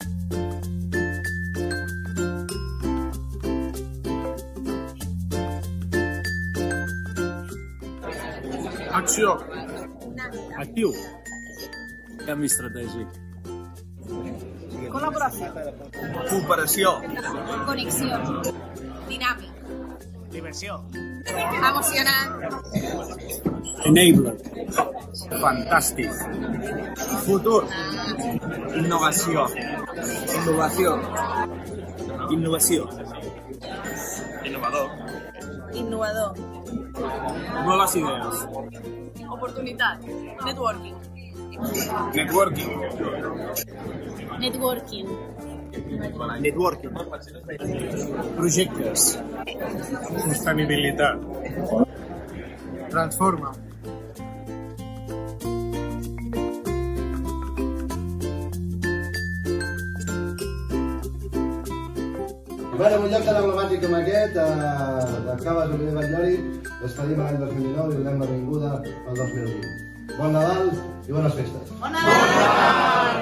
Acció. Actiu. Canvi estratègic. Col·laboració. Cooperació. Connexió. Dinàmic. Diversió. Emocionant. Enabler. Fantàstic. Futur. Innovació. Innovació. Innovació. Innovador. Innovador. Nuevas ideas. Oportunitat. Networking. Networking. Networking. Networking. Projectes. Sostenibilitat. Transforma. Bueno, en un lloc tan emblemàtic com aquest, de Caves Oliver Batllori, despedim l'any 2019 i donem la benvinguda al 2020. Bon Nadal i bones festes. Bon Nadal!